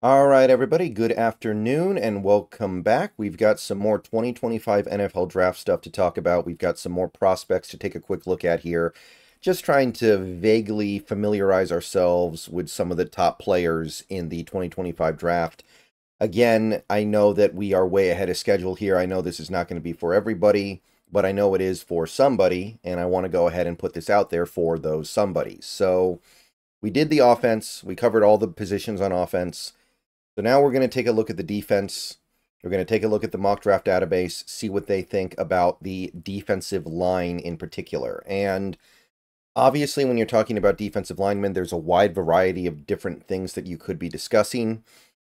All right, everybody, good afternoon and welcome back. We've got some more 2025 NFL draft stuff to talk about. We've got some more prospects to take a quick look at here. Just trying to vaguely familiarize ourselves with some of the top players in the 2025 draft. Again, I know that we are way ahead of schedule here. I know this is not going to be for everybody, but I know it is for somebody, and I want to go ahead and put this out there for those somebodies. So we did the offense. We covered all the positions on offense. So now we're going to take a look at the defense. We're going to take a look at the mock draft database, see what they think about the defensive line in particular. And obviously, when you're talking about defensive linemen, there's a wide variety of different things that you could be discussing.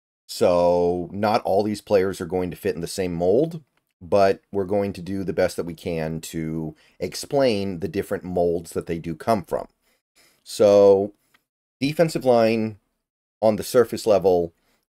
So not all these players are going to fit in the same mold, but we're going to do the best that we can to explain the different molds that they do come from. So defensive line on the surface level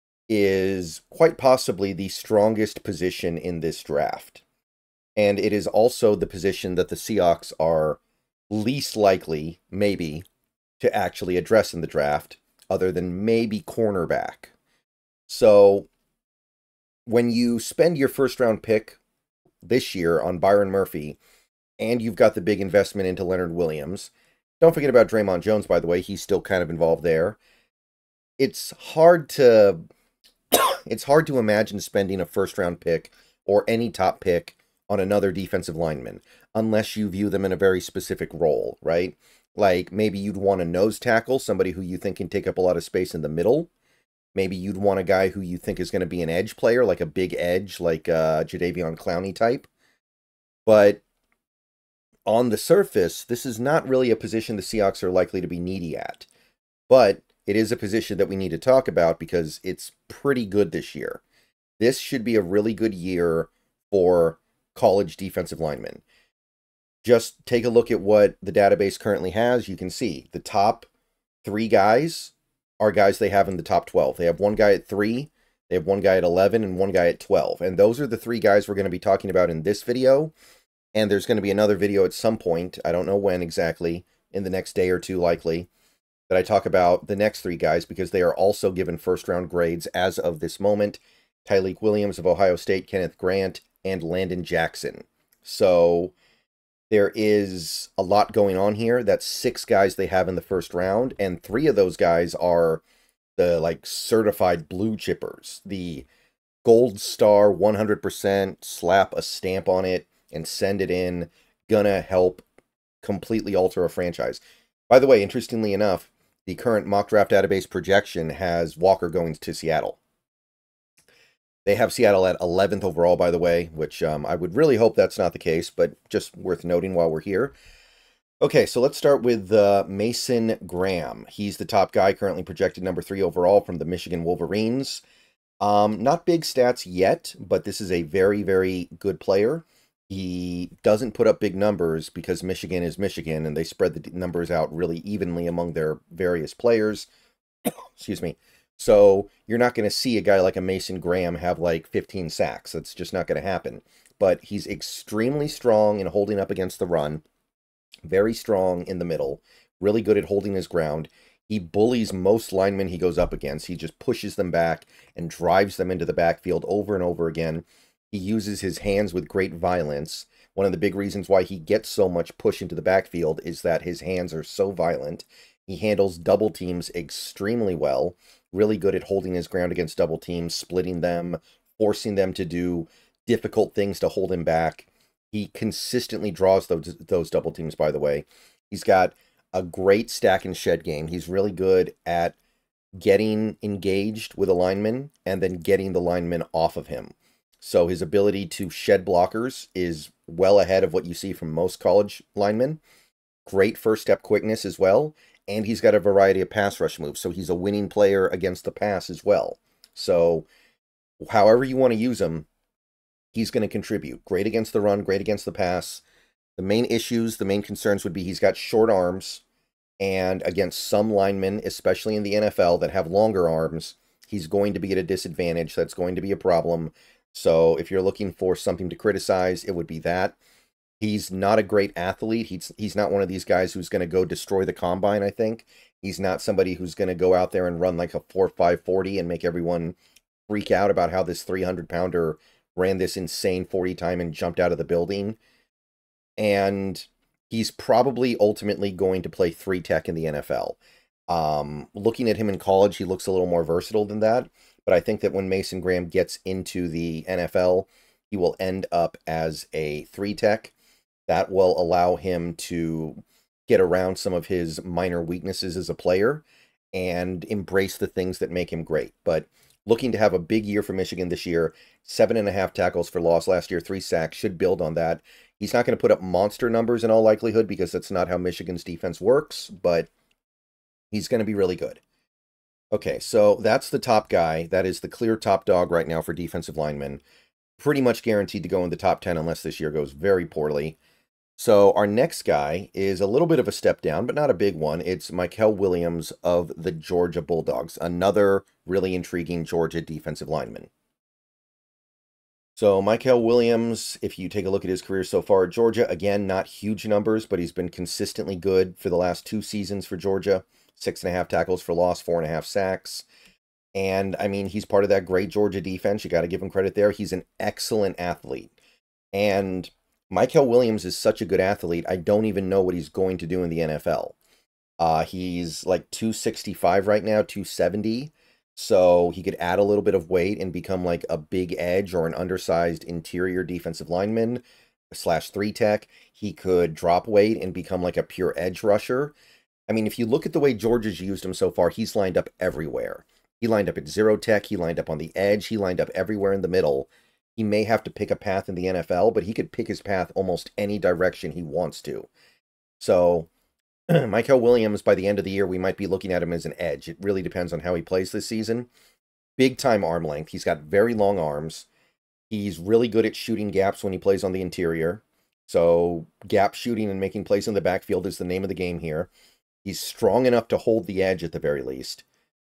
is quite possibly the strongest position in this draft. And it is also the position that the Seahawks are least likely, maybe, to actually address in the draft, other than maybe cornerback. So when you spend your first round pick this year on Byron Murphy, and you've got the big investment into Leonard Williams, don't forget about Draymond Jones, by the way, he's still kind of involved there. It's hard to imagine spending a first round pick or any top pick on another defensive lineman unless you view them in a very specific role, right? Like maybe you'd want a nose tackle, somebody who you think can take up a lot of space in the middle. Maybe you'd want a guy who you think is going to be an edge player, like a big edge, like Jadeveon Clowney type. But on the surface, this is not really a position the Seahawks are likely to be needy at. But it is a position that we need to talk about because it's pretty good this year. This should be a really good year for college defensive linemen. Just take a look at what the database currently has. You can see the top 3 guys are guys they have in the top 12. They have one guy at 3, they have one guy at 11, and one guy at 12. And those are the 3 guys we're going to be talking about in this video. And there's going to be another video at some point, I don't know when exactly, in the next day or two likely, that I talk about the next 3 guys because they are also given first-round grades as of this moment. Tyleik Williams of Ohio State, Kenneth Grant, and Landon Jackson. So there is a lot going on here. That's 6 guys they have in the first round, and 3 of those guys are the certified blue chippers. The gold star 100%, slap a stamp on it and send it in, gonna help completely alter a franchise. By the way, interestingly enough, the current mock draft database projection has Walker going to Seattle. They have Seattle at 11th overall, by the way, which I would really hope that's not the case, but just worth noting while we're here. Okay, so let's start with Mason Graham. He's the top guy, currently projected number 3 overall from the Michigan Wolverines. Not big stats yet, but this is a very, very good player. He doesn't put up big numbers because Michigan is Michigan, and they spread the numbers out really evenly among their various players. Excuse me. So you're not going to see a guy like a Mason Graham have like 15 sacks. That's just not going to happen. But he's extremely strong in holding up against the run. Very strong in the middle. Really good at holding his ground. He bullies most linemen he goes up against. He just pushes them back and drives them into the backfield over and over again. He uses his hands with great violence. One of the big reasons why he gets so much push into the backfield is that his hands are so violent. He handles double teams extremely well. Really good at holding his ground against double teams, splitting them, forcing them to do difficult things to hold him back. He consistently draws those double teams, by the way. He's got a great stack and shed game. He's really good at getting engaged with a lineman and then getting the lineman off of him. So his ability to shed blockers is well ahead of what you see from most college linemen. Great first step quickness as well. And he's got a variety of pass rush moves. So he's a winning player against the pass as well. So however you want to use him, he's going to contribute. Great against the run, great against the pass. The main issues, the main concerns would be he's got short arms. And against some linemen, especially in the NFL, that have longer arms, he's going to be at a disadvantage. That's going to be a problem. So if you're looking for something to criticize, it would be that. He's not a great athlete. He's not one of these guys who's going to go destroy the combine, I think. He's not somebody who's going to go out there and run like a 4.5 40 and make everyone freak out about how this 300-pounder ran this insane 40 time and jumped out of the building. And he's probably ultimately going to play 3 tech in the NFL. Looking at him in college, he looks a little more versatile than that. But I think that when Mason Graham gets into the NFL, he will end up as a 3 tech. That will allow him to get around some of his minor weaknesses as a player and embrace the things that make him great. But looking to have a big year for Michigan this year, 7.5 tackles for loss last year, 3 sacks, should build on that. He's not going to put up monster numbers in all likelihood because that's not how Michigan's defense works, but he's going to be really good. Okay, so that's the top guy. That is the clear top dog right now for defensive linemen. Pretty much guaranteed to go in the top 10 unless this year goes very poorly. So our next guy is a little bit of a step down, but not a big one. It's Mykel Williams of the Georgia Bulldogs, another really intriguing Georgia defensive lineman. So Mykel Williams, if you take a look at his career so far at Georgia, again, not huge numbers, but he's been consistently good for the last 2 seasons for Georgia. 6.5 tackles for loss, 4.5 sacks. And, I mean, he's part of that great Georgia defense. You got to give him credit there. He's an excellent athlete. And Mykel Williams is such a good athlete, I don't even know what he's going to do in the NFL. He's like 265 right now, 270. So he could add a little bit of weight and become like a big edge or an undersized interior defensive lineman / 3 tech. He could drop weight and become like a pure edge rusher. I mean, if you look at the way Georgia's used him so far, he's lined up everywhere. He lined up at 0 tech. He lined up on the edge. He lined up everywhere in the middle. He may have to pick a path in the NFL, but he could pick his path almost any direction he wants to. So Mykel Williams, by the end of the year, we might be looking at him as an edge. It really depends on how he plays this season. Big time arm length. He's got very long arms. He's really good at shooting gaps when he plays on the interior. So gap shooting and making plays in the backfield is the name of the game here. He's strong enough to hold the edge at the very least.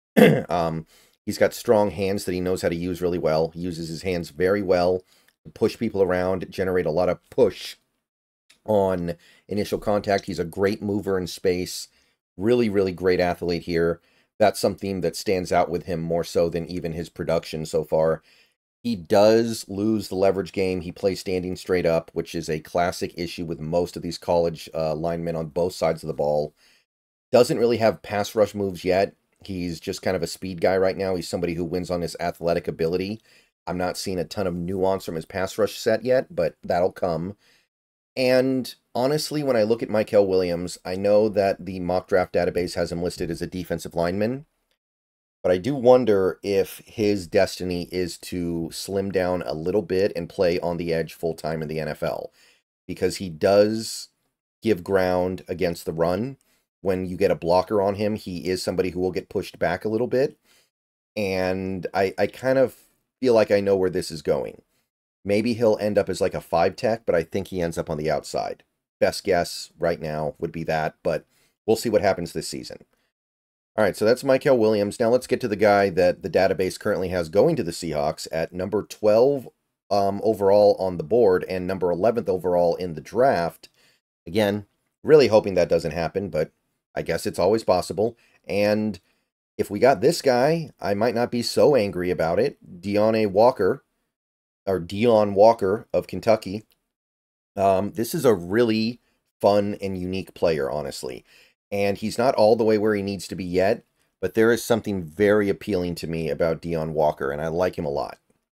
He's got strong hands that he knows how to use really well. He uses his hands very well to push people around, generate a lot of push on initial contact. He's a great mover in space. Really, really great athlete here. That's something that stands out with him more so than even his production so far. He does lose the leverage game. He plays standing straight up, which is a classic issue with most of these college linemen on both sides of the ball. Doesn't really have pass rush moves yet. He's just kind of a speed guy right now. He's somebody who wins on his athletic ability. I'm not seeing a ton of nuance from his pass rush set yet, but that'll come. And honestly, when I look at Mykel Williams, I know that the mock draft database has him listed as a defensive lineman, but I do wonder if his destiny is to slim down a little bit and play on the edge full-time in the NFL, because he does give ground against the run. When you get a blocker on him, he is somebody who will get pushed back a little bit. And I kind of feel like I know where this is going. Maybe he'll end up as like a 5 tech, but I think he ends up on the outside. Best guess right now would be that, but we'll see what happens this season. All right, so that's Mykel Williams. Now let's get to the guy that the database currently has going to the Seahawks at number 12 overall on the board and number 11th overall in the draft. Again, really hoping that doesn't happen, but I guess it's always possible. And if we got this guy, I might not be so angry about it. Deone Walker, or Deone Walker of Kentucky. This is a really fun and unique player, honestly. And he's not all the way where he needs to be yet, but there is something very appealing to me about Deone Walker, and I like him a lot.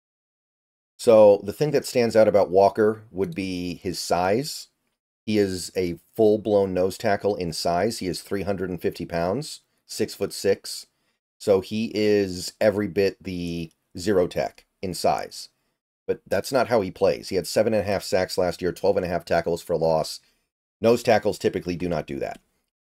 So the thing that stands out about Walker would be his size. He is a full-blown nose tackle in size. He is 350 pounds, 6'6". So he is every bit the 0 tech in size. But that's not how he plays. He had 7.5 sacks last year, 12.5 tackles for loss. Nose tackles typically do not do that.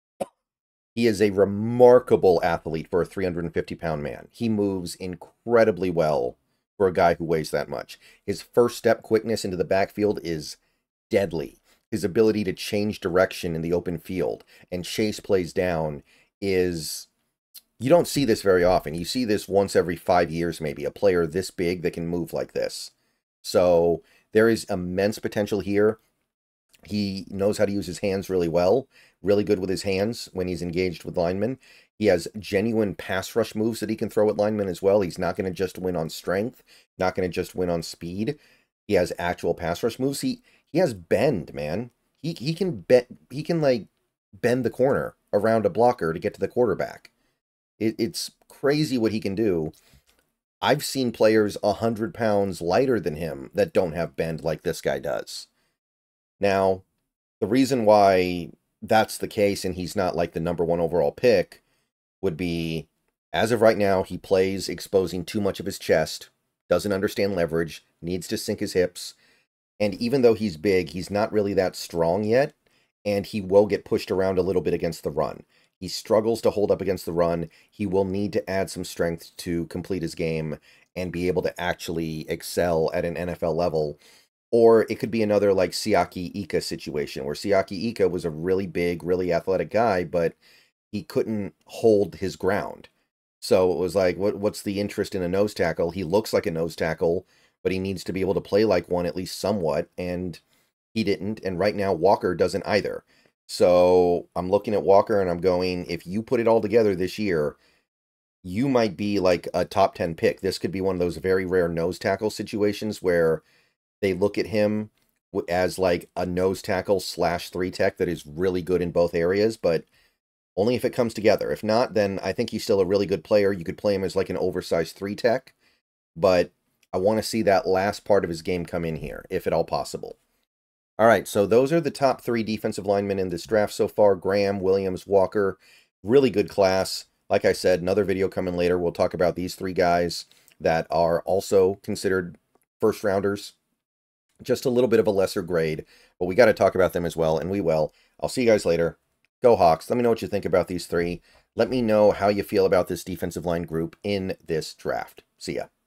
He is a remarkable athlete for a 350-pound man. He moves incredibly well for a guy who weighs that much. His first step quickness into the backfield is deadly. His ability to change direction in the open field and chase plays down is... You don't see this very often. You see this once every 5 years, maybe, a player this big that can move like this. So there is immense potential here. He knows how to use his hands really well, really good with his hands when he's engaged with linemen. He has genuine pass rush moves that he can throw at linemen as well. He's not going to just win on strength, not going to just win on speed. He has actual pass rush moves. He has bend, man. He can like bend the corner around a blocker to get to the quarterback. It's crazy what he can do. I've seen players 100 pounds lighter than him that don't have bend like this guy does. Now, the reason why that's the case and he's not like the #1 overall pick would be, as of right now, he plays exposing too much of his chest, doesn't understand leverage, needs to sink his hips, and even though he's big, he's not really that strong yet, and he will get pushed around a little bit against the run. He struggles to hold up against the run. He will need to add some strength to complete his game and be able to actually excel at an NFL level. Or it could be another like Siaki Ika situation, where Siaki Ika was a really big, really athletic guy, but he couldn't hold his ground. So it was like, what's the interest in a nose tackle? He looks like a nose tackle, but he needs to be able to play like one at least somewhat, and he didn't. And right now, Walker doesn't either. So I'm looking at Walker and I'm going, if you put it all together this year, you might be like a top 10 pick. This could be one of those very rare nose tackle situations where they look at him as like a nose tackle / 3 tech that is really good in both areas, but only if it comes together. If not, then I think he's still a really good player. You could play him as like an oversized 3 tech, but I want to see that last part of his game come in here, if at all possible. All right, so those are the top 3 defensive linemen in this draft so far. Graham, Williams, Walker. Really good class. Like I said, another video coming later. We'll talk about these 3 guys that are also considered first rounders. Just a little bit of a lesser grade, but we got to talk about them as well, and we will. I'll see you guys later. Go Hawks. Let me know what you think about these 3. Let me know how you feel about this defensive line group in this draft. See ya.